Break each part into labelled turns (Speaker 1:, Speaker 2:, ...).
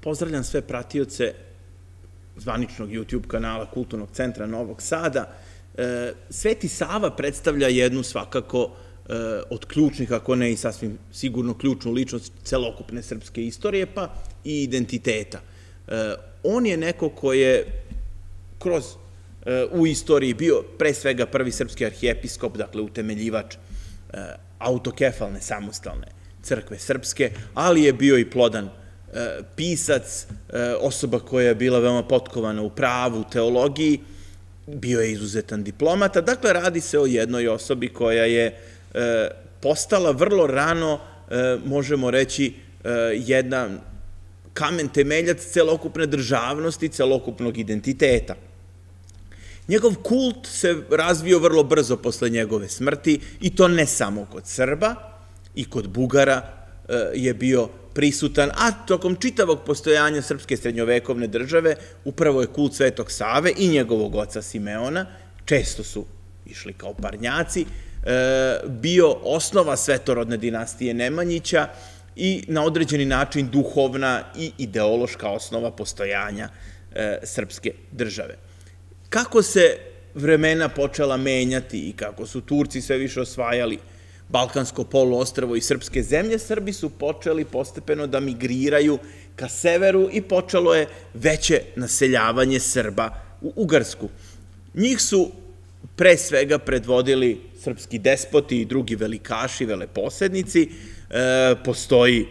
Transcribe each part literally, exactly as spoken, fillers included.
Speaker 1: Pozdravljam sve pratioce zvaničnog YouTube kanala Kulturnog centra Novog Sada. Sveti Sava predstavlja jednu svakako od ključnih, ako ne i sasvim sigurno ključnu ličnost celokupne srpske istorije, pa i identiteta. On je neko ko je kroz u istoriji bio pre svega prvi srpski arhijepiskop, dakle utemeljivač autokefalne samostalne crkve srpske, ali je bio i plodan pisac, osoba koja je bila veoma potkovana u pravu, teologiji, bio je izuzetan diplomata. Dakle, radi se o jednoj osobi koja je postala vrlo rano, možemo reći, jedan kamen temeljac celokupne državnosti, celokupnog identiteta. Njegov kult se razvio vrlo brzo posle njegove smrti i to ne samo kod Srba, i kod Bugara je bio prisutan, a tokom čitavog postojanja srpske srednjovekovne države upravo je kult Svetog Save i njegovog oca Simeona, često su išli kao parnjaci, bio osnova svetorodne dinastije Nemanjića i na određeni način duhovna i ideološka osnova postojanja srpske države. Kako se vremena počela menjati i kako su Turci sve više osvajali Balkansko poluostrvo i srpske zemlje, Srbi su počeli postepeno da migriraju ka severu i počelo je veće naseljavanje Srba u Ugarsku. Njih su pre svega predvodili srpski despoti i drugi velikaši, veleposednici. Postoji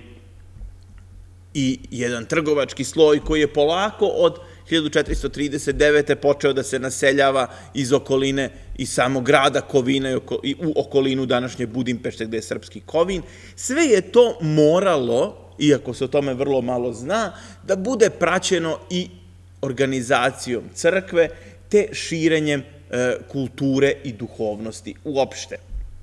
Speaker 1: i jedan trgovački sloj koji je polako od hiljadu četiristo trideset devete. počeo da se naseljava iz okoline, iz samog grada Kovina i u okolinu današnje Budimpešte gde je srpski Kovin. Sve je to moralo, iako se o tome vrlo malo zna, da bude praćeno i organizacijom crkve te širenjem kulture i duhovnosti uopšte.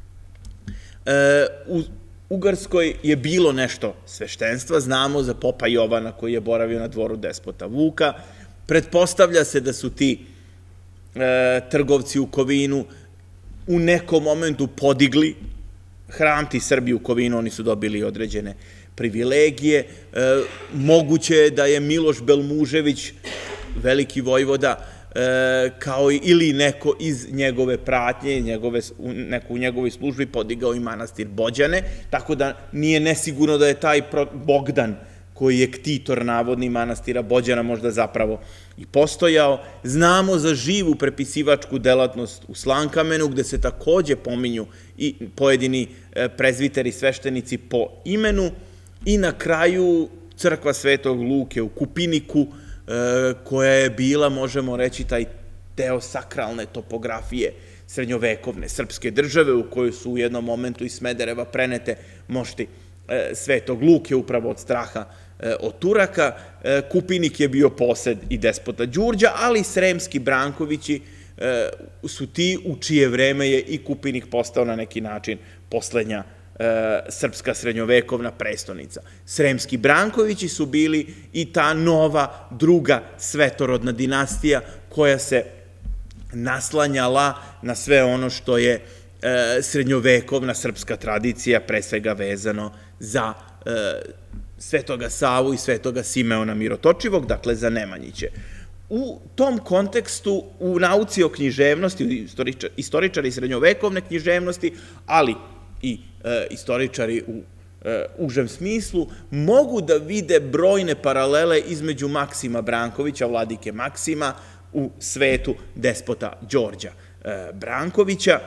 Speaker 1: U Ugarskoj je bilo nešto sveštenstva, znamo za popa Jovana koji je boravio na dvoru despota Vuka. Pretpostavlja se da su ti trgovci u Kovinu u nekom momentu podigli hram, ti Srbi u Kovinu, oni su dobili određene privilegije. Moguće je da je Miloš Belmužević, veliki vojvoda, kao ili neko iz njegove pratnje, neko u njegovoj službi podigao i manastir Bođane, tako da nije nesigurno da je taj Bogdan, koji je ktitor navodni manastira Bođana, možda zapravo i postojao. Znamo za živu prepisivačku delatnost u Slankamenu, gde se takođe pominju i pojedini prezviteri, sveštenici po imenu. I na kraju crkva Svetog Luke u Kupiniku, koja je bila, možemo reći, taj deo sakralne topografije srednjovekovne srpske države, u kojoj su u jednom momentu iz Smedereva prenete mošti Svetog Luke, upravo od straha od Turaka. Kupinik je bio posed i despota Đurđa, ali Sremski Brankovići su ti u čije vreme je i Kupinik postao na neki način poslednja srpska srednjovekovna prestonica. Sremski Brankovići su bili i ta nova druga svetorodna dinastija koja se naslanjala na sve ono što je srednjovekovna srpska tradicija, pre svega vezano za Svetoga Savu i Svetoga Simeona Mirotočivog, dakle za Nemanjiće. U tom kontekstu, u nauci o književnosti, istoričari srednjovekovne književnosti, ali i istoričari u užem smislu, mogu da vide brojne paralele između Maksima Brankovića, vladike Maksima, u svetu despota Đorđa Brankovića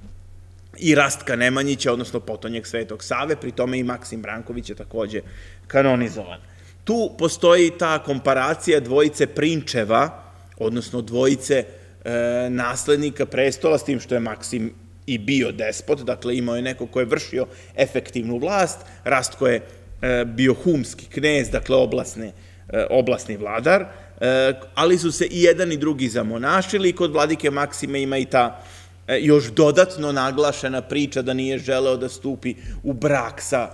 Speaker 1: i Rastka Nemanjića, odnosno potonjeg Svetog Save, pri tome i Maksim Branković je takođe kanonizovan. Tu postoji ta komparacija dvojice prinčeva, odnosno dvojice naslednika prestola, s tim što je Maksim i bio despot, dakle imao je neko ko je vršio efektivnu vlast, Rastko je bio humski knez, dakle oblasni vladar, ali su se i jedan i drugi zamonašili i kod vladike Maksime ima i ta još dodatno naglašena priča da nije želeo da stupi u brak sa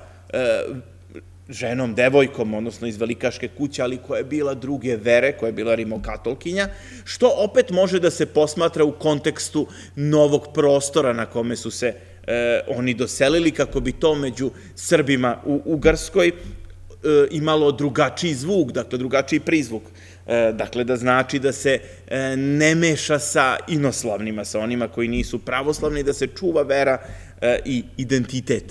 Speaker 1: ženom, devojkom, odnosno iz velikaške kuće, ali koja je bila druge vere, koja je bila rimokatolkinja, što opet može da se posmatra u kontekstu novog prostora na kome su se oni doselili, kako bi to među Srbima u Ugarskoj imalo drugačiji zvuk, dakle drugačiji prizvuk. Dakle, da znači da se ne meša sa inoslavnima, sa onima koji nisu pravoslavni, da se čuva vera i identitet.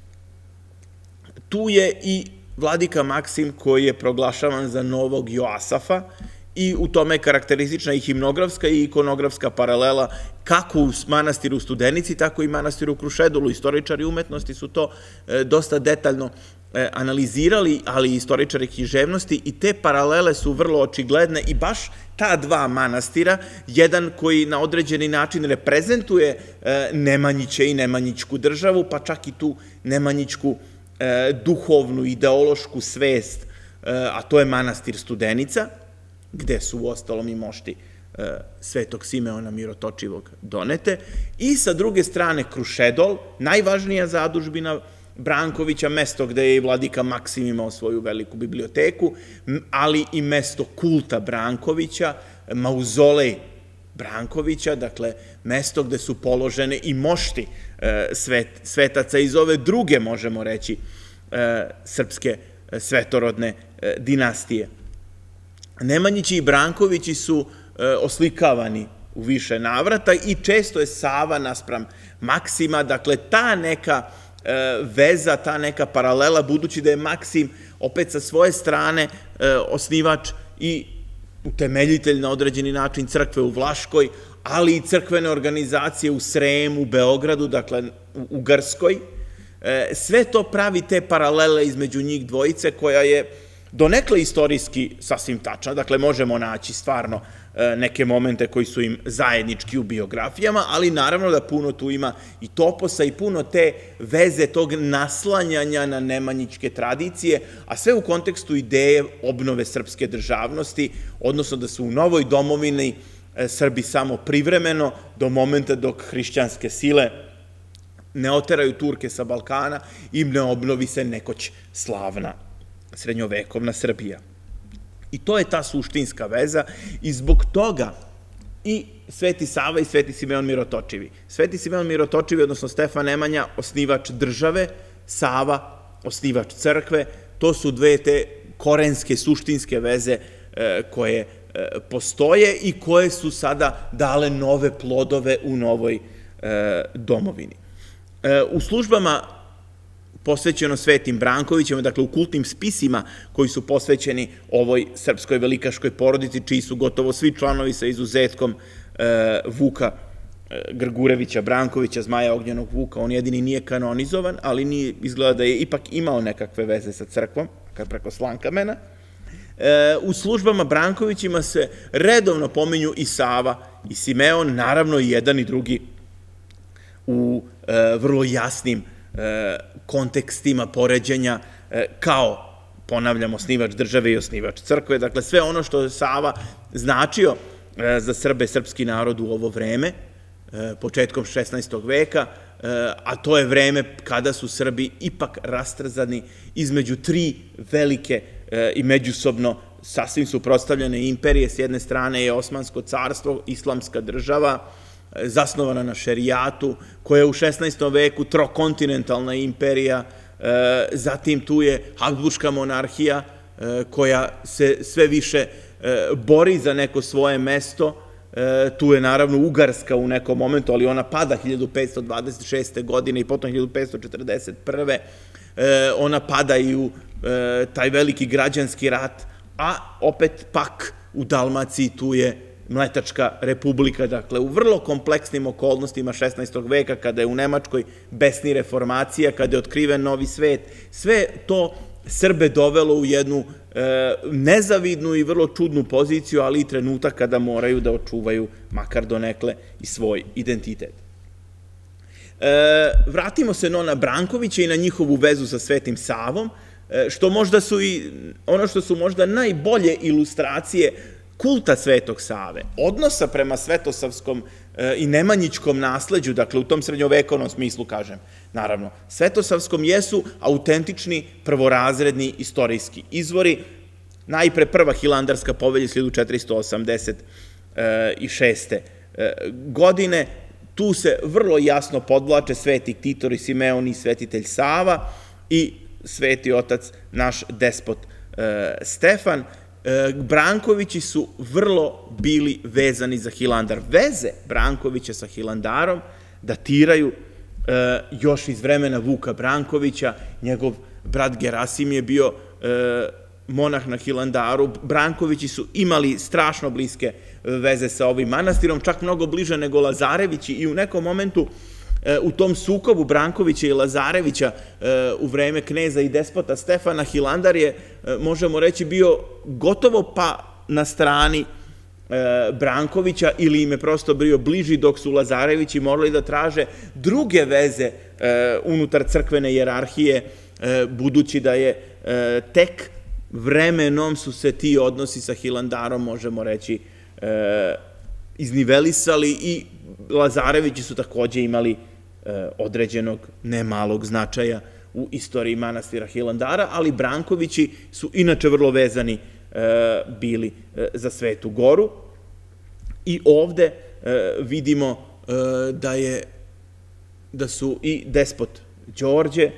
Speaker 1: Tu je i vladika Maksim koji je proglašavan za novog Joasafa i u tome je karakteristična i himnografska i ikonografska paralela kako u manastiru Studenici, tako i manastiru Krušedolu. Istoričari umetnosti su to dosta detaljno analizirali, ali i istoričari književnosti, i te paralele su vrlo očigledne i baš ta dva manastira, jedan koji na određeni način reprezentuje Nemanjiće i Nemanjićku državu, pa čak i tu Nemanjićku duhovnu, ideološku svest, a to je manastir Studenica, gde su u ostalom i mošti Svetog Simeona Mirotočivog donete, i sa druge strane Krušedol, najvažnija zadužbina Brankovića, mesto gde je i vladika Maksim imao svoju veliku biblioteku, ali i mesto kulta Brankovića, mauzolej Brankovića, dakle mesto gde su položene i mošti svetaca iz ove druge, možemo reći, srpske svetorodne dinastije. Nemanjići i Brankovići su oslikavani u više navrata i često je Sava naspram Maksima, dakle ta neka veza, ta neka paralela, budući da je Maksim opet sa svoje strane osnivač i utemeljitelj na određeni način crkve u Vlaškoj, ali i crkvene organizacije u Sremu, u Beogradu, dakle u Grskoj. Sve to pravi te paralele između njih dvojice, koja je donekle istorijski sasvim tačna, dakle možemo naći stvarno neke momente koji su im zajednički u biografijama, ali naravno da puno tu ima i toposa i puno te veze tog naslanjanja na nemanjićke tradicije, a sve u kontekstu ideje obnove srpske državnosti, odnosno da su u novoj domovini Srbi samo privremeno do momenta dok hrišćanske sile ne oteraju Turke sa Balkana i ne obnovi se nekoć slavna srednjovekovna Srbija. I to je ta suštinska veza i zbog toga i Sveti Sava i Sveti Simeon Mirotočivi. Sveti Simeon Mirotočivi, odnosno Stefan Nemanja, osnivač države, Sava, osnivač crkve, to su dve te korenske, suštinske veze koje postoje i koje su sada dale nove plodove u novoj domovini. U službama posvećeno Svetim Brankovićima, dakle u kultnim spisima koji su posvećeni ovoj srpskoj velikaškoj porodici, čiji su gotovo svi članovi sa izuzetkom Vuka Grgurevića Brankovića, Zmaja Ognjenog Vuka, on jedini nije kanonizovan, ali nije, izgleda da je ipak imao nekakve veze sa crkvom, preko Slankamena. U službama Brankovićima se redovno pominju i Sava i Simeon, naravno i jedan i drugi u vrlo jasnim kontekstima poređenja kao, ponavljam, osnivač države i osnivač crkve. Dakle, sve ono što je Sava značio za Srbe i srpski narod u ovo vreme, početkom šesnaestog veka, a to je vreme kada su Srbi ipak rastrzani između tri velike i međusobno sasvim suprotstavljene imperije. S jedne strane je Osmansko carstvo, islamska država, zasnovana na šerijatu, koja je u šesnaestom veku trokontinentalna imperija, zatim tu je Habsburška monarhija, koja se sve više bori za neko svoje mesto, tu je naravno Ugarska u nekom momentu, ali ona pada hiljadu petsto dvadeset šeste. godine i potom hiljadu petsto četrdeset prve. Ona pada i u taj veliki građanski rat, a opet pak u Dalmaciji tu je Mletačka republika, dakle u vrlo kompleksnim okolnostima šesnaestog veka, kada je u Nemačkoj besni reformacija, kada je otkriven novi svet, sve to Srbe dovelo u jednu nezavidnu i vrlo čudnu poziciju, ali i trenutak kada moraju da očuvaju makar donekle i svoj identitet. Vratimo se no na Brankovića i na njihovu vezu sa Svetim Savom, što možda su i ono što su možda najbolje ilustracije kulta Svetog Save, odnosa prema svetosavskom i nemanjićkom nasleđu, dakle u tom srednjovekovnom smislu kažem, naravno, svetosavskom jesu autentični prvorazredni istorijski izvori. Najpre prva Hilandarska povelja iz hiljadu četiristo osamdeset šeste. godine, tu se vrlo jasno podvlače Sveti Titor i Simeon i Svetitelj Sava i sveti otac, naš despot Stefan. Brankovići su vrlo bili vezani za Hilandar. Veze Brankovića sa Hilandarom datiraju još iz vremena Vuka Brankovića. Njegov brat Gerasim je bio monah na Hilandaru. Brankovići su imali strašno bliske veze sa ovim manastirom, čak mnogo bliže nego Lazarevići, i u nekom momentu u tom sukobu Brankovića i Lazarevića u vreme kneza i despota Stefana, Hilandar je, možemo reći, bio gotovo pa na strani Brankovića, ili im je prosto bio bliži, dok su Lazarevići morali da traže druge veze unutar crkvene hijerarhije, budući da je tek vremenom su se ti odnosi sa Hilandarom, možemo reći, iznivelisali, i Lazarevići su takođe imali određenog nemalog značaja u istoriji manastira Hilandara, ali Brankovići su inače vrlo vezani bili za Svetu Goru. I ovde vidimo da je da su i despot Đorđe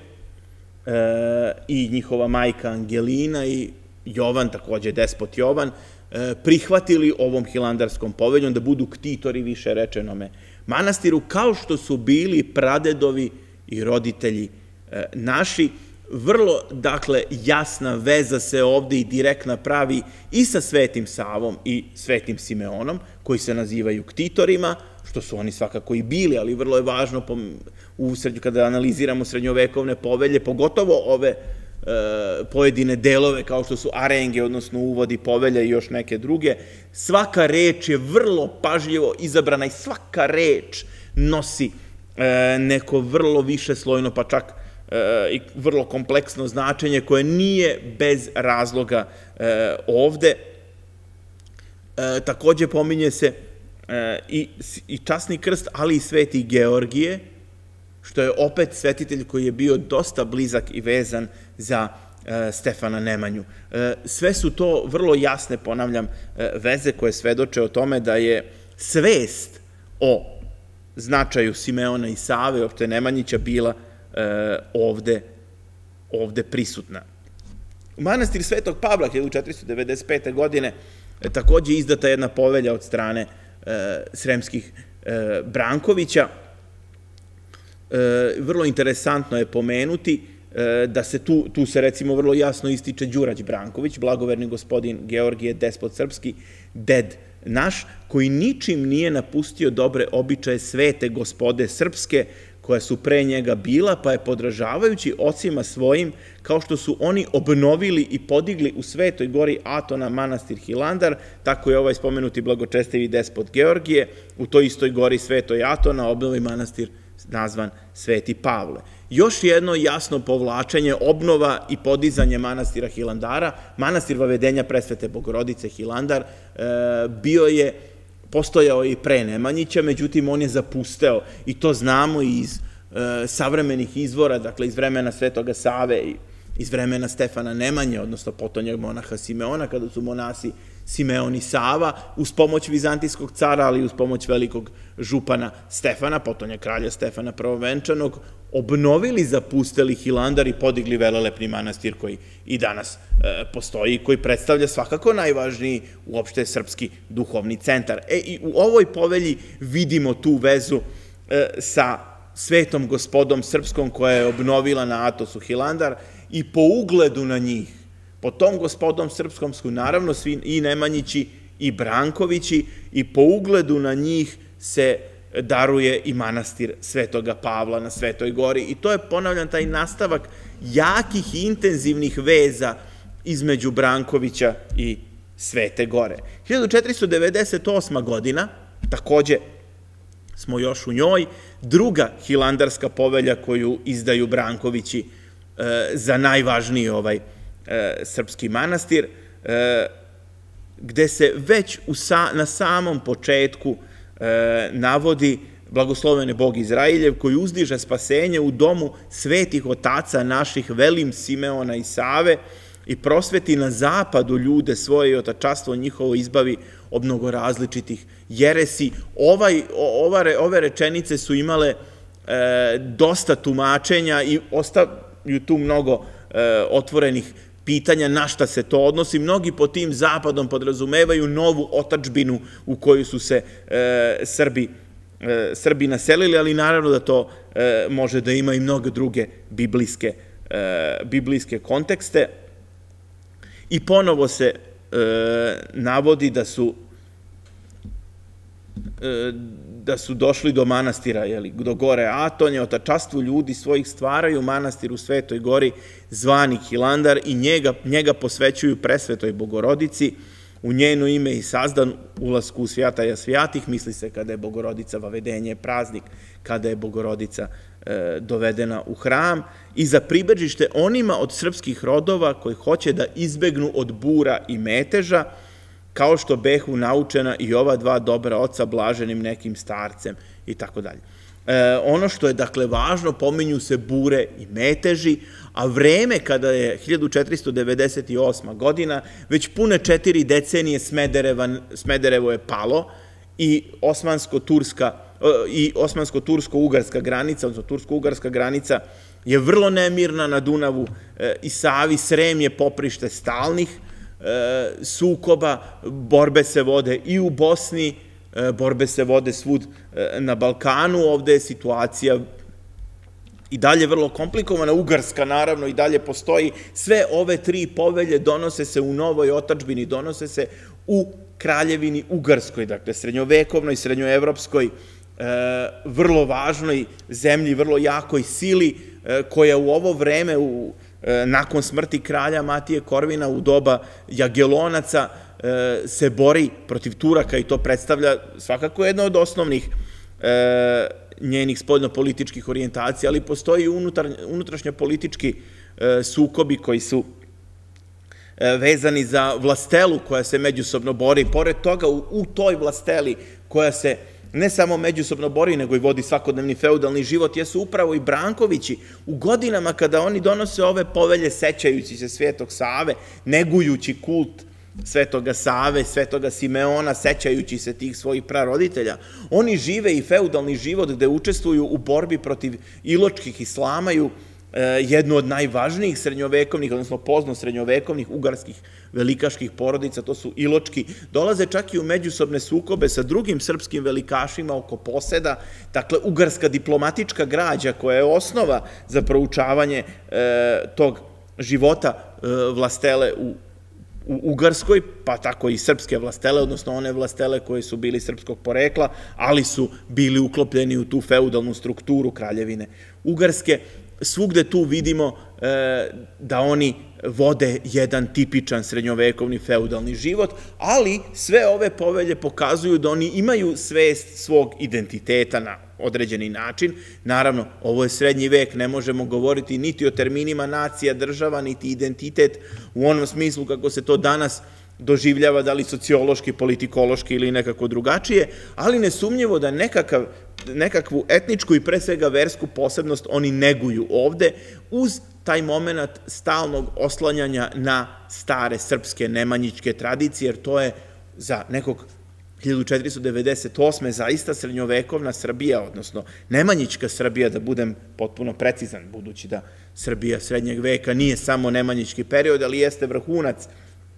Speaker 1: i njihova majka Angelina i Jovan, takođe despot Jovan, prihvatili ovom hilandarskom poveljom da budu ktitori više rečenome manastiru, kao što su bili pradedovi i roditelji naši. Vrlo, dakle, jasna veza se ovde i direktna pravi i sa Svetim Savom i Svetim Simeonom, koji se nazivaju ktitorima, što su oni svakako i bili, ali vrlo je važno kada analiziramo srednjovekovne povelje, pogotovo ove pojedine delove kao što su arenge, odnosno uvodi povelja i još neke druge. Svaka reč je vrlo pažljivo izabrana i svaka reč nosi neko vrlo višeslojno, pa čak i vrlo kompleksno značenje koje nije bez razloga ovde. Takođe pominje se i časni krst, ali i Sveti Georgije, što je opet svetitelj koji je bio dosta blizak i vezan za Stefana Nemanju. Sve su to vrlo jasne, ponavljam, veze koje svedoče o tome da je svest o značaju Simeona i Save, uopšte Nemanjića, bila ovde, ovde prisutna. U manastir Svetog Pavla hiljadu četiristo devedeset pete. godine takođe izdata jedna povelja od strane sremskih Brankovića. Vrlo interesantno je pomenuti da se tu, tu se recimo vrlo jasno ističe Đurać Branković, blagoverni gospodin Georgije, despot srpski, ded naš, koji ničim nije napustio dobre običaje svete gospode srpske, koja su pre njega bila, pa je podražavajući ocima svojim, kao što su oni obnovili i podigli u Svetoj gori Atona manastir Hilandar, tako je ovaj spomenuti blagočestivi despot Georgije u toj istoj gori Svetoj Atona obnovi manastir nazvan Sveti Pavle. Još jedno jasno povlačenje, obnova i podizanje manastira Hilandara. Manastir Vavedenja Presvete Bogorodice Hilandar bio je, postojao i pre Nemanjića, međutim on je zapusteo, i to znamo iz savremenih izvora, dakle iz vremena Svetoga Save i iz vremena Stefana Nemanje, odnosno potonjeg monaha Simeona, kada su monasi Simeon i Sava, uz pomoć vizantijskog cara, ali i uz pomoć velikog župana Stefana, potonjeg kralja Stefana Prvovenčanog, obnovili zapusteli Hilandar i podigli velelepni manastir koji i danas postoji i koji predstavlja svakako najvažniji uopšte srpski duhovni centar. E, i u ovoj povelji vidimo tu vezu sa Svetom gospodom srpskom koja je obnovila na Atosu Hilandar, i po ugledu na njih, po tom gospodom srpskom su naravno svi i Nemanjići i Brankovići, i po ugledu na njih se daruje i manastir Svetoga Pavla na Svetoj gori, i to je, ponavljam, taj nastavak jakih i intenzivnih veza između Brankovića i Svete gore. hiljadu četiristo devedeset osma. godina, takođe smo još u njoj, druga hilandarska povelja koju izdaju Brankovići za najvažniji ovaj srpski manastir, gde se već na samom početku navodi blagoslovene Bog Izrailjev, koji uzdiže spasenje u domu svetih otaca naših Velim, Simeona i Save, i prosveti na zapadu ljude svoje i otačastvo njihovo izbavi od mnogo različitih jeresi. Ovaj, ova, ove rečenice su imale e, dosta tumačenja i ostavljaju tu mnogo otvorenih pitanja na šta se to odnosi. Mnogi pod tim zapadom podrazumevaju novu otadžbinu u koju su se Srbi Srbi naselili, ali naravno da to može da ima i mnoge druge biblijske, biblijske kontekste. I ponovo se navodi da su da su došli do manastira, do gore Atonje, otačastvu ljudi svojih stvaraju manastir u Svetoj gori zvani Hilandar i njega, njega posvećuju presvetoj Bogorodici, u njeno ime i sazdan ulasku u svjataja svjatih, misli se kada je Bogorodica vavedenje praznik, kada je Bogorodica e, dovedena u hram, i za pribežište onima od srpskih rodova koji hoće da izbegnu od bura i meteža, kao što behu naučena i ova dva dobra oca blaženim nekim starcem i tako dalje. Ono što je, dakle, važno, pominju se bure i meteži, a vreme kada je hiljadu četiristo devedeset osma godina, već pune četiri decenije Smederevo je palo i osmansko-turska i osmansko-tursko-ugarska granica, odnosno tursko-ugarska granica je vrlo nemirna na Dunavu i Savi, Srem je poprište stalnih sukoba, borbe se vode i u Bosni, borbe se vode svud na Balkanu, ovde je situacija i dalje vrlo komplikovana, Ugarska naravno i dalje postoji, sve ove tri povelje donose se u novoj otadžbini, donose se u Kraljevini Ugarskoj, dakle srednjovekovnoj, srednjoevropskoj, vrlo važnoj zemlji, vrlo jakoj sili, koja u ovo vreme, nakon smrti kralja Matije Korvina u doba Jagelonaca, se bori protiv Turaka i to predstavlja svakako jedno od osnovnih njenih spoljnopolitičkih orijentacija, ali postoji i unutrašnja politički sukobi koji su vezani za vlastelu koja se međusobno bori. Pored toga, u toj vlasteli koja se ne samo međusobno bori, nego i vodi svakodnevni feudalni život, jesu upravo i Brankovići u godinama kada oni donose ove povelje, sećajući se Svetog Save, negujući kult Svetoga Save, Svetoga Simeona, sećajući se tih svojih praroditelja. Oni žive i feudalni život gde učestvuju u borbi protiv iločkih i slamaju jednu od najvažnijih srednjovekovnih, odnosno pozno srednjovekovnih ugarskih velikaških porodica, to su Iločki, dolaze čak i u međusobne sukobe sa drugim srpskim velikašima oko poseda, dakle ugarska diplomatička građa koja je osnova za proučavanje tog života vlastele u u Ugarskoj, pa tako i srpske vlastele, odnosno one vlastele koje su bili srpskog porekla, ali su bili uklopljeni u tu feudalnu strukturu Kraljevine Ugarske. Svugde tu vidimo da oni vode jedan tipičan srednjovekovni feudalni život, ali sve ove povelje pokazuju da oni imaju svest svog identiteta na određeni način. Naravno, ovo je srednji vek, ne možemo govoriti niti o terminima nacija, država, niti identitet u onom smislu kako se to danas doživljava, da li sociološki, politikološki ili nekako drugačije, ali nesumnjivo da nekakav, nekakvu etničku i pre svega versku posebnost oni neguju ovde uz taj moment stalnog oslanjanja na stare srpske nemanjičke tradicije, jer to je za nekog hiljadu četiristo devedeset osme zaista srednjovekovna Srbija, odnosno nemanjička Srbija, da budem potpuno precizan, budući da Srbija srednjeg veka nije samo nemanjički period, ali jeste vrhunac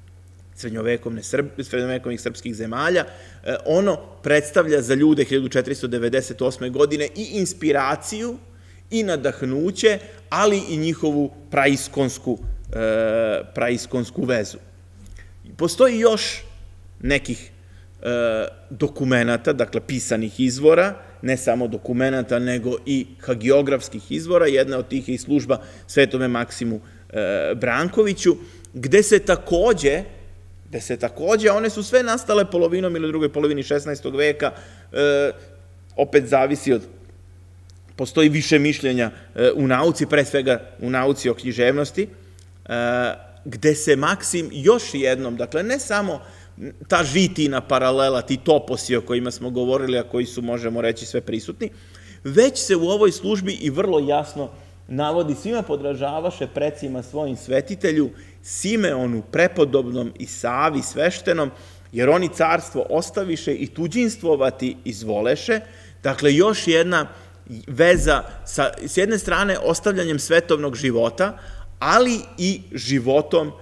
Speaker 1: srednjovekovnih srpskih zemalja, ono predstavlja za ljude hiljadu četiristo devedeset osme godine i inspiraciju i nadahnuće, ali i njihovu praiskonsku, praiskonsku vezu. Postoji još nekih dokumenata, dakle pisanih izvora, ne samo dokumenata, nego i hagiografskih izvora. Jedna od tih je i služba Svetome Maksimu Brankoviću, gde se takođe, gde se takođe, one su sve nastale polovinom ili drugoj polovini šesnaestog veka, opet zavisi od, postoji više mišljenja u nauci, pre svega u nauci o književnosti, gde se Maksim još jednom, dakle ne samo ta žitina paralela, ti toposi o kojima smo govorili, a koji su, možemo reći, sve prisutni, već se u ovoj službi i vrlo jasno navodi svima podražavaše precima svojim svetitelju, Simeonu prepodobnom i Savi sveštenom, jer oni carstvo ostaviše i tuđinstvovati izvoleše. Dakle, još jedna veza sa, s jedne strane, ostavljanjem svetovnog života, ali i životom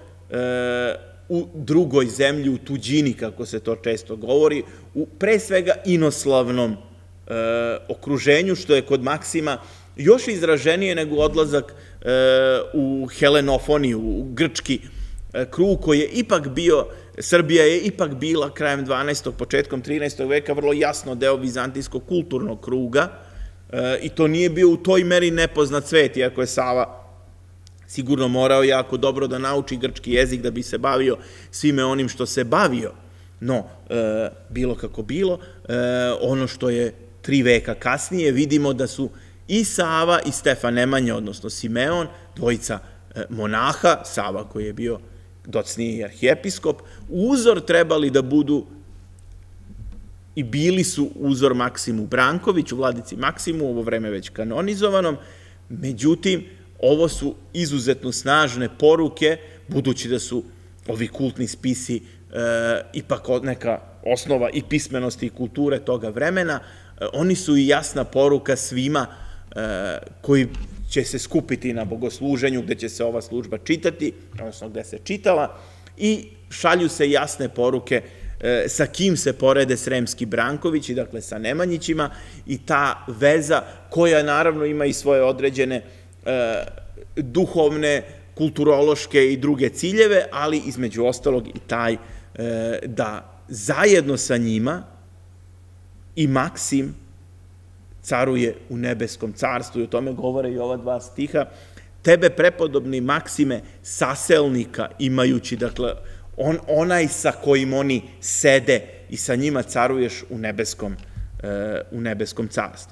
Speaker 1: u drugoj zemlji, u tuđini, kako se to često govori, u pre svega inoslavnom okruženju, što je kod Maksima još izraženije nego odlazak u Helenofoniju, u grčki krug koji je ipak bio, Srbija je ipak bila krajem dvanaestog. početkom trinaestog veka vrlo jasno deo vizantijskog kulturnog kruga i to nije bio u toj meri nepoznat svet, iako je Sava sigurno morao jako dobro da nauči grčki jezik da bi se bavio svime onim što se bavio. No, bilo kako bilo, ono što je tri veka kasnije, vidimo da su i Sava i Stefan Nemanja, odnosno Simeon, dvojica monaha, Sava koji je bio docniji arhijepiskop, uzor trebali da budu i bili su uzor Maksimu Brankoviću, vladici Maksimu, u ovo vreme već kanonizovanom. Međutim, ovo su izuzetno snažne poruke, budući da su ovi kultni spisi ipak neka osnova i pismenosti i kulture toga vremena, oni su i jasna poruka svima koji će se skupiti na bogosluženju gde će se ova služba čitati, odnosno gde se čitala, i šalju se jasne poruke sa kim se porede Sremski Brankovići, dakle sa Nemanjićima, i ta veza koja naravno ima i svoje određene duhovne, kulturološke i druge ciljeve, ali između ostalog i taj da zajedno sa njima i Maksim caruje u nebeskom carstvu, i o tome govore i ova dva stiha. Tebe, prepodobni Maksime, saselnika imajući, dakle, onaj sa kojim oni sede i sa njima caruješ u nebeskom, u nebeskom carstvu.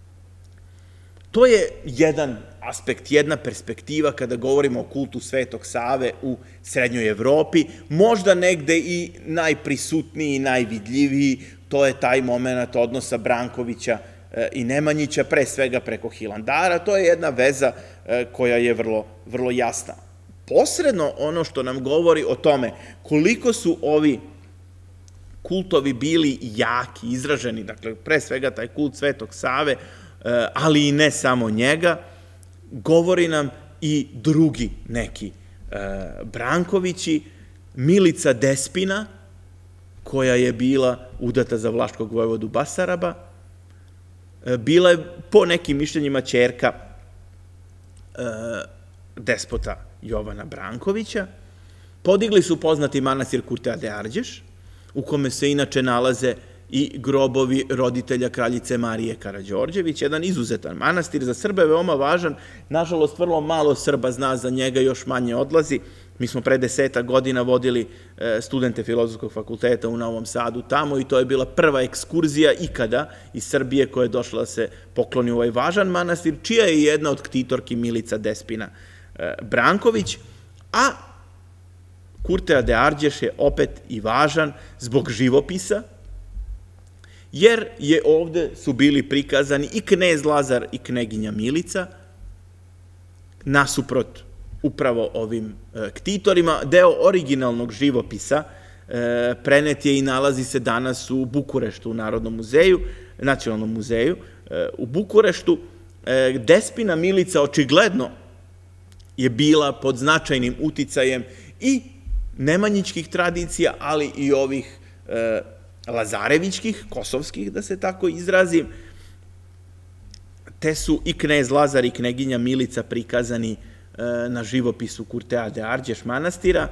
Speaker 1: To je jedan aspekt, jedna perspektiva kada govorimo o kultu Svetog Save u Srednjoj Evropi, možda negde i najprisutniji i najvidljiviji, to je taj moment odnosa Brankovića i Nemanjića, pre svega preko Hilandara. To je jedna veza koja je vrlo, vrlo jasna. Posredno ono što nam govori o tome koliko su ovi kultovi bili jaki, izraženi, dakle, pre svega taj kult Svetog Save, ali i ne samo njega, govori nam i drugi neki Brankovići, Milica Despina, koja je bila udata za vlaškog vojvodu Basaraba, bila je po nekim mišljenjima ćerka despota Jovana Brankovića. Podigli su poznati manastir Kurtea de Arđeš, u kome se inače nalaze i grobovi roditelja kraljice Marije Karađorđević, jedan izuzetan manastir, za Srbe veoma važan, nažalost vrlo malo Srba zna za njega, još manje odlazi. Mi smo pre deseta godina vodili studente Filozofskog fakulteta u Novom Sadu tamo i to je bila prva ekskurzija ikada iz Srbije koja je došla da se pokloni u ovaj važan manastir, čija je jedna od ktitorki Milica Despina Branković, a Kurtea de Arđeš je opet i važan zbog živopisa, jer je ovde su bili prikazani i knez Lazar i kneginja Milica, nasuprot upravo ovim ktitorima. Deo originalnog živopisa prenet je i nalazi se danas u Bukureštu, u Narodnom muzeju, Nacionalnom muzeju u Bukureštu. Despina Milica očigledno je bila pod značajnim uticajem i nemanjićkih tradicija, ali i ovih lazarevićkih, kosovskih, da se tako izrazim, te su i knez Lazar i kneginja Milica prikazani na živopisu Kurtea de Arđeš manastira,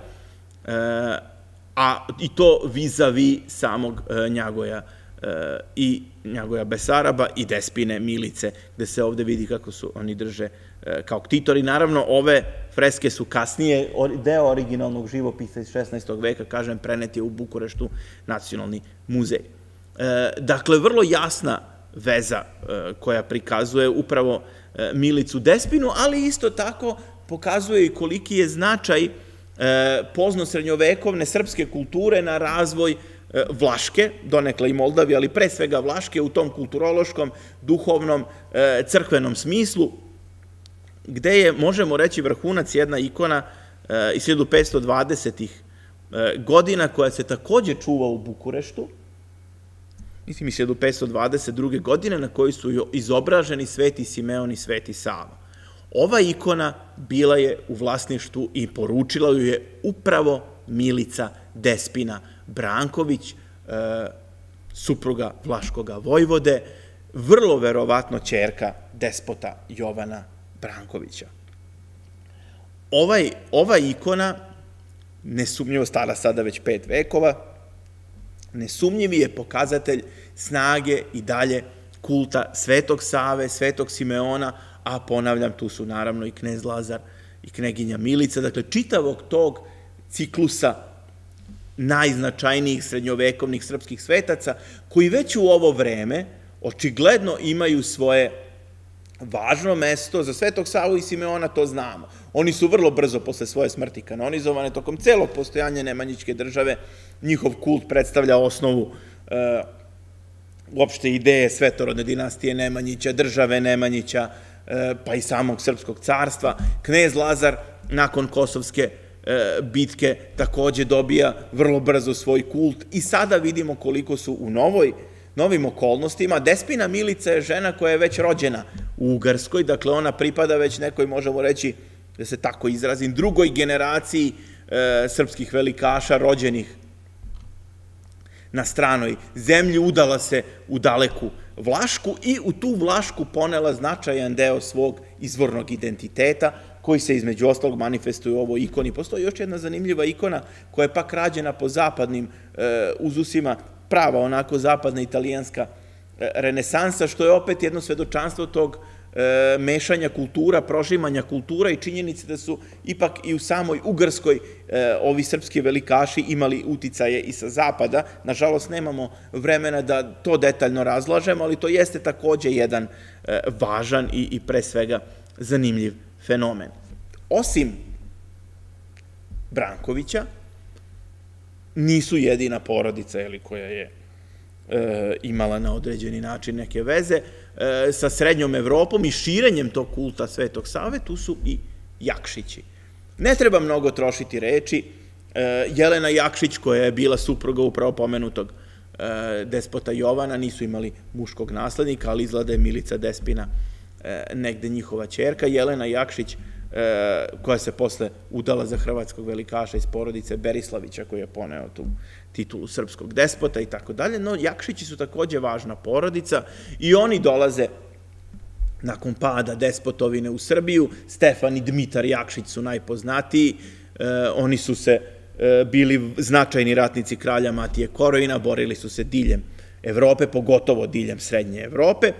Speaker 1: a i to vis-a-vis samog Njagoja i Njagoja Besaraba i Despine Milice, gde se ovde vidi kako su oni drže kao ktitori. Naravno, ove freske su kasnije, deo originalnog živopisa iz šesnaestog veka, kažem, prenet je u Bukureštu Nacionalni muzej. Dakle, vrlo jasna veza koja prikazuje upravo Milicu Despinu, ali isto tako pokazuje i koliki je značaj pozno-srednjovekovne srpske kulture na razvoj Vlaške, donekle i Moldavije, ali pre svega Vlaške u tom kulturološkom, duhovnom, crkvenom smislu, gde je, možemo reći, vrhunac jedna ikona iz hiljadu petsto dvadesetih godina, koja se takođe čuva u Bukureštu, mislim iz hiljadu petsto dvadeset druge godine, na kojoj su izobraženi Sveti Simeon i Sveti Sava. ova ikona bila je u vlasništvu i poručila ju je upravo Milica Despina Branković, supruga Vlaškoga vojvode, vrlo verovatno ćerka despota Jovana Brankovića. Ovaj, ova ikona, nesumnjivo stara sada već pet vekova, nesumnjivi je pokazatelj snage i dalje kulta Svetog Save, Svetog Simeona, a ponavljam, tu su naravno i knez Lazar i kneginja Milica, dakle čitavog tog ciklusa najznačajnijih srednjovekovnih srpskih svetaca, koji već u ovo vreme očigledno imaju svoje važno mesto. Za Svetog Savu i Simeona to znamo. Oni su vrlo brzo posle svoje smrti kanonizovane, tokom celog postojanja Nemanjićke države. Njihov kult predstavlja osnovu uopšte ideje svetorodne dinastije Nemanjića, države Nemanjića, pa i samog srpskog carstva. Knez Lazar, nakon Kosovske bitke, takođe dobija vrlo brzo svoj kult i sada vidimo koliko su u novoj, novim okolnostima. Despina Milica je žena koja je već rođena u Ugarskoj, dakle ona pripada već nekoj, možemo reći, da se tako izrazim, drugoj generaciji srpskih velikaša rođenih na stranoj zemlji, udala se u daleku Vlašku i u tu Vlašku ponela značajan deo svog izvornog identiteta, koji se između ostalog manifestuje u ovoj ikoni. Postoji još jedna zanimljiva ikona koja je pak rađena po zapadnim uzusima, prava onako zapadna italijanska renesansa, što je opet jedno svedočanstvo tog mešanja kultura, prožimanja kultura i činjenice da su ipak i u samoj Ugarskoj ovi srpski velikaši imali uticaje i sa zapada. Nažalost, nemamo vremena da to detaljno razlažemo, ali to jeste takođe jedan važan i pre svega zanimljiv fenomen. Osim Brankovića, nisu jedina porodica koja je imala na određeni način neke veze sa Srednjom Evropom i širenjem tog kulta Svetog Save, tu su i Jakšići. Ne treba mnogo trošiti reči. Jelena Jakšić, koja je bila supruga upravo pomenutog despota Jovana, nisu imali muškog naslednika, ali izgleda je Milica Despina negde njihova ćerka. Jelena Jakšić, koja se posle udala za hrvatskog velikaša iz porodice Berislavića, koji je poneo tu titulu srpskog despota i tako dalje, no Jakšići su takođe važna porodica i oni dolaze nakon pada despotovine u Srbiju. Stefan i Dmitar Jakšić su najpoznatiji, oni su se bili značajni ratnici kralja Matije Korojina, borili su se diljem Evrope, pogotovo diljem Srednje Evrope.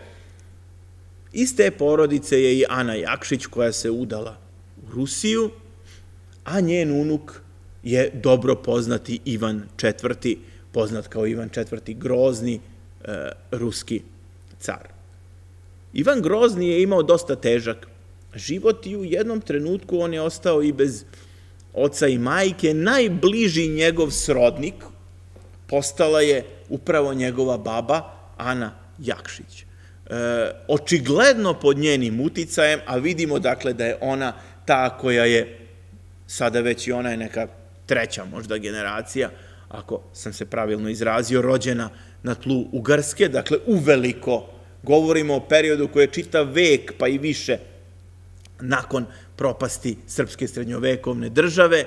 Speaker 1: Iz te porodice je i Ana Jakšić, koja se udala u Rusiju, a njen unuk je dobro poznati Ivan četvrti, poznat kao Ivan četvrti Grozni, ruski car. Ivan Grozni je imao dosta težak život i u jednom trenutku on je ostao i bez oca i majke. Najbliži njegov srodnik postala je upravo njegova baba Ana Jakšić. Očigledno pod njenim uticajem, a vidimo dakle da je ona ta koja je, sada već i ona je neka treća možda generacija, ako sam se pravilno izrazio, rođena na tlu Ugarske, dakle uveliko govorimo o periodu koji je čitav vek pa i više nakon propasti srpske srednjovekovne države.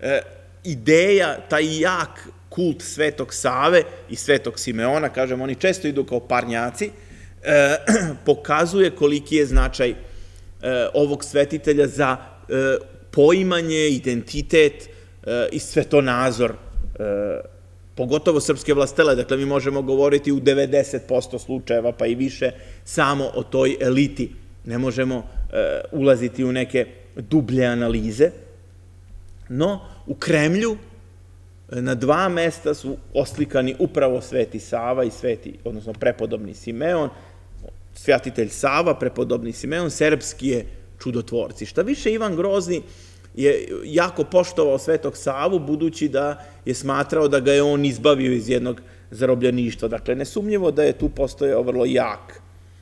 Speaker 1: Ideja, taj jak kult Svetog Save i Svetog Simeona, kažem, oni često idu kao parnjaci, pokazuje koliki je značaj ovog svetitelja za poimanje, identitet i svetonazor, pogotovo srpske vlastele. Dakle, mi možemo govoriti u devedeset posto slučajeva, pa i više, samo o toj eliti. Ne možemo ulaziti u neke dublje analize. No, u Kremlju na dva mesta su oslikani upravo Sveti Sava i Sveti, odnosno prepodobni Simeon. Svjatitelj Sava, prepodobni Simeon, serbski je čudotvorci. Šta više, Ivan Grozni je jako poštovao Svetog Savu, budući da je smatrao da ga je on izbavio iz jednog zarobljeništva. Dakle, nesumnjivo da je tu postojao vrlo jak,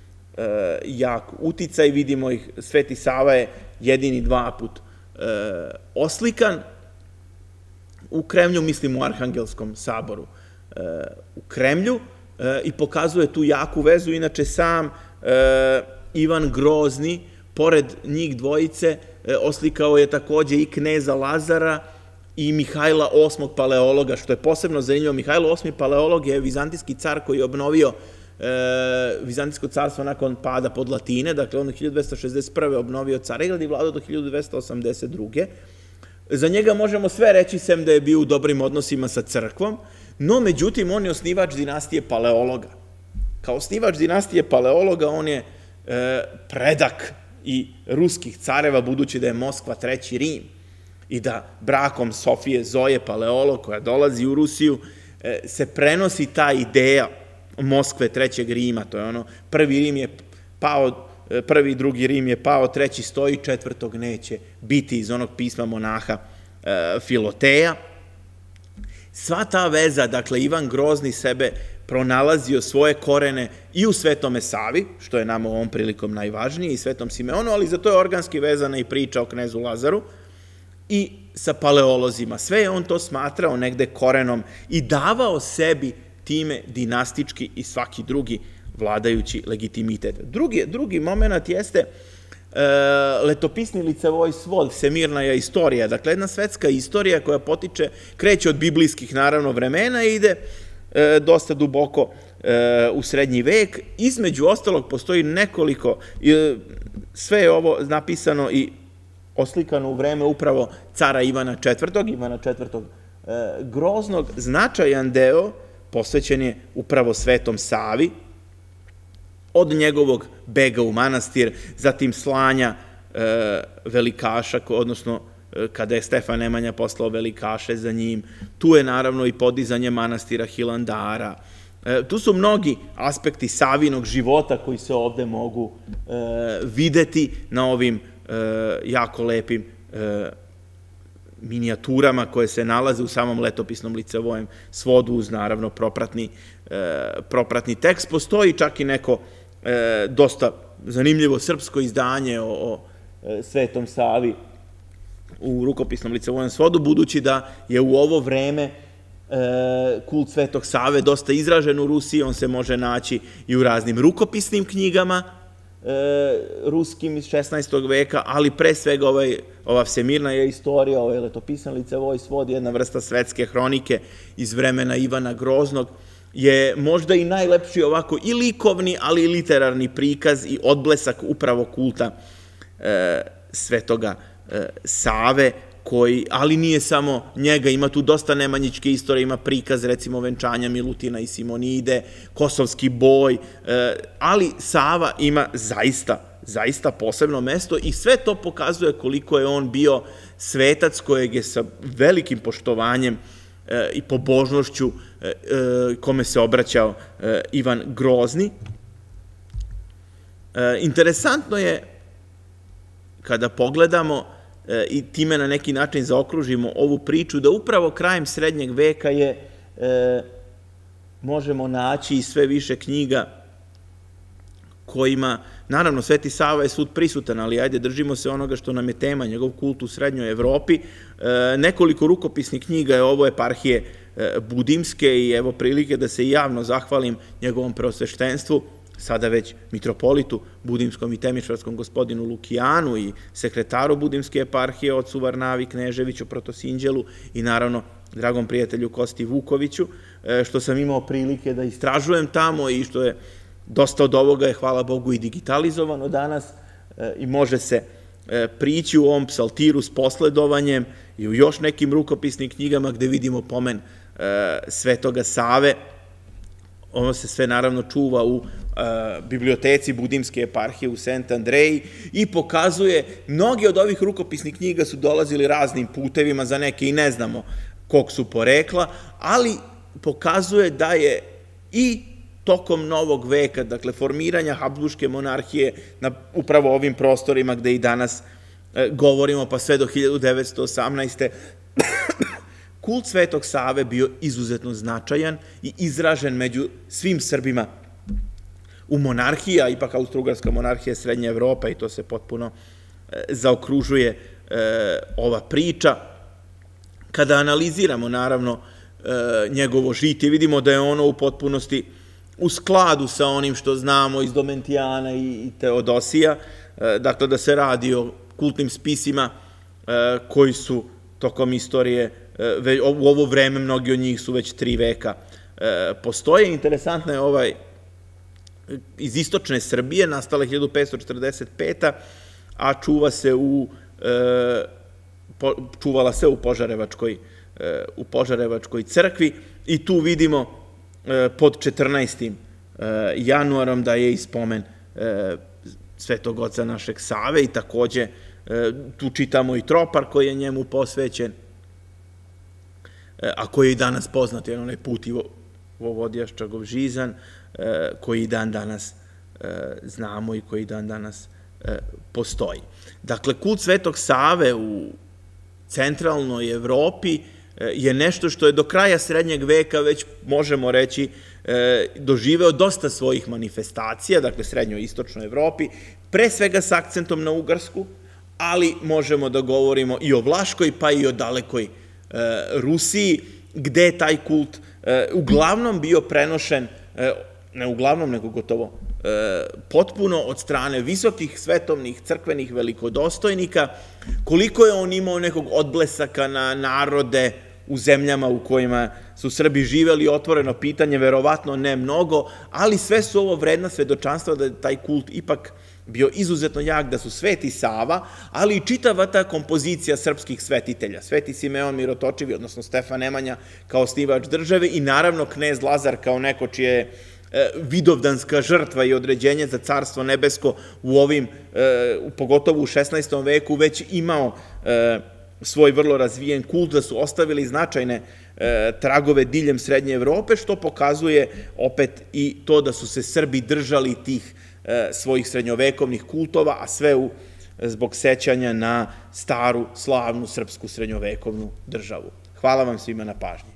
Speaker 1: jak uticaj. Vidimo ih, Sveti Sava je jedini dva put oslikan u Kremlju, mislim u Arhangelskom saboru u Kremlju, i pokazuje tu jaku vezu. Inače, sam Ivan Grozni pored njih dvojice oslikao je takođe i kneza Lazara i Mihajla osmog paleologa, što je posebno zanimljivo. Mihajlo osmi paleolog je vizantijski car koji je obnovio Vizantijsko carstvo nakon pada pod Latine, dakle on u hiljadu dvesta šezdeset prve obnovio Carigrad i vladao do hiljadu dvesta osamdeset druge Za njega možemo sve reći, sem da je bio u dobrim odnosima sa crkvom, no međutim on je osnivač dinastije paleologa. Kao osnivač dinastije paleologa on je predak i ruskih careva, budući da je Moskva treći Rim i da brakom Sofije Zoje paleolog koja dolazi u Rusiju se prenosi ta ideja Moskve trećeg Rima, to je ono, prvi Rim je pao, prvi i drugi Rim je pao, treći stoji, četvrtog neće biti, iz onog pisma monaha Filoteja. Sva ta veza, dakle, Ivan Grozni sebe pronalazio svoje korene i u Svetome Savi, što je nama u ovom prilikom najvažnije, i Svetom Simeonu, ali za to je organski vezana i priča o knezu Lazaru, i sa paleolozima. Sve je on to smatrao negde korenom i davao sebi time dinastički i svaki drugi vladajući legitimitet. Drugi, drugi moment jeste e, letopisni licevoj svod, Vsemirna je istorija, dakle jedna svetska istorija koja potiče, kreće od biblijskih naravno vremena i ide e, dosta duboko e, u srednji vek. Između ostalog postoji nekoliko, e, sve je ovo napisano i oslikano u vreme upravo cara Ivana četvrtog, Ivana četvrtog e, Groznog. Značajan deo posvećen je upravo Svetom Savi, od njegovog bega u manastir, zatim slanja e, velikaša, odnosno e, kada je Stefan Nemanja poslao velikaše za njim, tu je naravno i podizanje manastira Hilandara. E, tu su mnogi aspekti Savinog života koji se ovde mogu e, videti na ovim e, jako lepim e, minijaturama koje se nalaze u samom letopisnom licevojem svodu uz naravno propratni, e, propratni tekst. Postoji čak i neko e, dosta zanimljivo srpsko izdanje o, o e, Svetom Savi u rukopisnom licevojem svodu, budući da je u ovo vreme e, kult Svetog Save dosta izražen u Rusiji, on se može naći i u raznim rukopisnim knjigama ruskim iz šesnaestog veka, ali pre svega ovaj, ova Vsemirna je istorija, ovaj letopisan licevoj svod, jedna vrsta svetske hronike iz vremena Ivana Groznog, je možda i najlepši ovako i likovni, ali i literarni prikaz i odblesak upravo kulta e, Svetoga e, Save, koji, ali nije samo njega, ima tu dosta nemanjičke istorije, ima prikaz recimo venčanja Milutina i Simonide, Kosovski boj, ali Sava ima zaista, zaista posebno mesto i sve to pokazuje koliko je on bio svetac kojeg je sa velikim poštovanjem i pobožnošću kome se obraćao Ivan Grozni. Interesantno je kada pogledamo i time na neki način zaokružimo ovu priču, da upravo krajem srednjeg veka je, e, možemo naći i sve više knjiga kojima, naravno, Sveti Sava je svud prisutan, ali ajde, držimo se onoga što nam je tema, njegov kult u Srednjoj Evropi. E, nekoliko rukopisnih knjiga je ovo eparhije e, Budimske i evo prilike da se javno zahvalim njegovom preosveštenstvu, sada već mitropolitu Budimskom i Temišvarskom gospodinu Lukijanu i sekretaru Budimske eparhije, ocu Varnavi Kneževiću, Protosinđelu i naravno dragom prijatelju Kosti Vukoviću, što sam imao prilike da istražujem tamo i što je dosta od ovoga je, hvala Bogu, i digitalizovano danas i može se prići u ovom psaltiru s posledovanjem i u još nekim rukopisnim knjigama gde vidimo pomen Svetoga Save. Ovo se sve naravno čuva u biblioteci Budimske eparhije u Sent Andreji i pokazuje, mnogi od ovih rukopisnih knjiga su dolazili raznim putevima, za neke i ne znamo kog su porekla, ali pokazuje da je i tokom novog veka, dakle formiranja Habsburške monarhije na upravo ovim prostorima gde i danas govorimo, pa sve do hiljadu devetsto osamnaeste. kult Svetog Save bio izuzetno značajan i izražen među svim Srbima u monarhiji, a ipak Austro-Ugarska monarhija je Srednja Evropa i to se potpuno zaokružuje ova priča. Kada analiziramo, naravno, njegovo žitije, vidimo da je ono u potpunosti u skladu sa onim što znamo iz Domentijana i Teodosija, dakle da se radi o kultnim spisima koji su tokom istorije, u ovo vreme mnogi od njih su već tri veka postoje. Interesantno je ovaj iz istočne Srbije, nastala hiljadu petsto četrdeset peta. a čuva se u, čuvala se u Požarevačkoj, u Požarevačkoj crkvi i tu vidimo pod četrnaestim januarom da je ispomen Svetog oca našeg Save i takođe tu čitamo i tropar koji je njemu posvećen, a koji je i danas poznat, jer onaj put i Vovodjaščagov žizan, koji i dan danas znamo i koji i dan danas postoji. Dakle, kult Svetog Save u centralnoj Evropi je nešto što je do kraja srednjeg veka, već možemo reći, doživeo dosta svojih manifestacija, dakle srednjoj i istočnoj Evropi, pre svega s akcentom na Ugarsku, ali možemo da govorimo i o Vlaškoj, pa i o dalekoj Rusiji, gde je taj kult uglavnom bio prenošen, ne uglavnom, nego gotovo potpuno od strane visokih svetovnih crkvenih velikodostojnika. Koliko je on imao nekog odblesaka na narode u zemljama u kojima su Srbi živeli, otvoreno pitanje, verovatno ne mnogo, ali sve su ovo vredna svedočanstva da je taj kult ipak bio izuzetno jak, da su Sveti Sava, ali i čitava ta kompozicija srpskih svetitelja, Sveti Simeon Mirotočivi, odnosno Stefan Nemanja kao osnivač države i naravno knez Lazar kao neko čije je vidovdanska žrtva i određenje za Carstvo nebesko u ovim, pogotovo u šesnaestom veku, već imao svoj vrlo razvijen kult, da su ostavili značajne tragove diljem Srednje Evrope, što pokazuje opet i to da su se Srbi držali tih svojih srednjovekovnih kultova, a sve zbog sećanja na staru, slavnu srpsku srednjovekovnu državu. Hvala vam svima na pažnji.